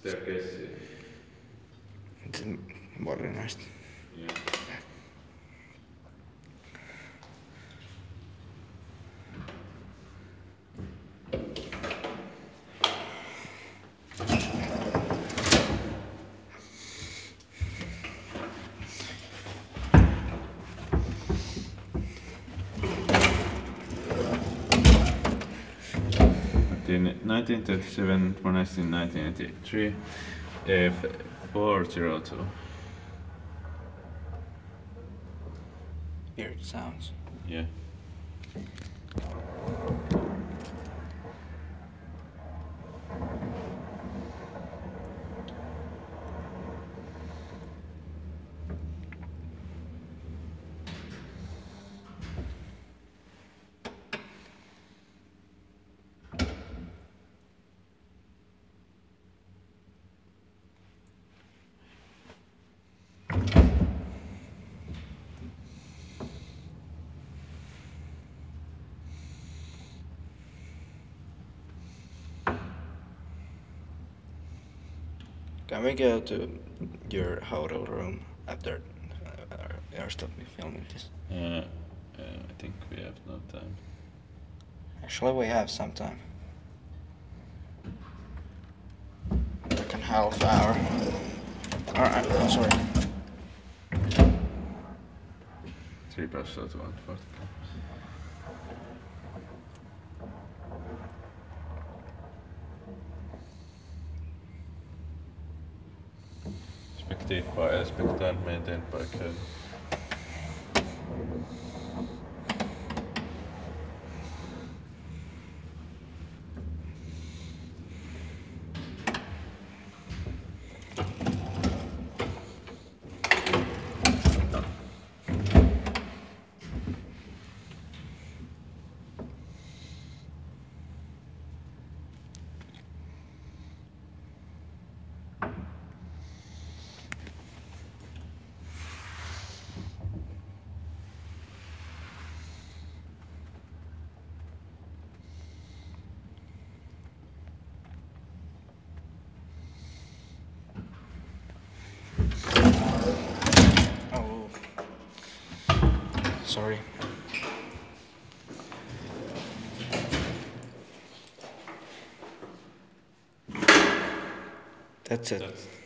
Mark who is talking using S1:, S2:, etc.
S1: staircase.
S2: It's modernized.
S1: Yeah. In 1937, pronounced in 1983, F402.
S2: Weird sounds.
S1: Yeah.
S2: Can we go to your hotel room after you're stopping filming this?
S1: I think we have no time.
S2: Actually, we have some time. Like a half hour. Alright, I'm sorry.
S1: 3 plus 1 40. Spectator maintained by Ken.
S2: Oh. Sorry. That's it.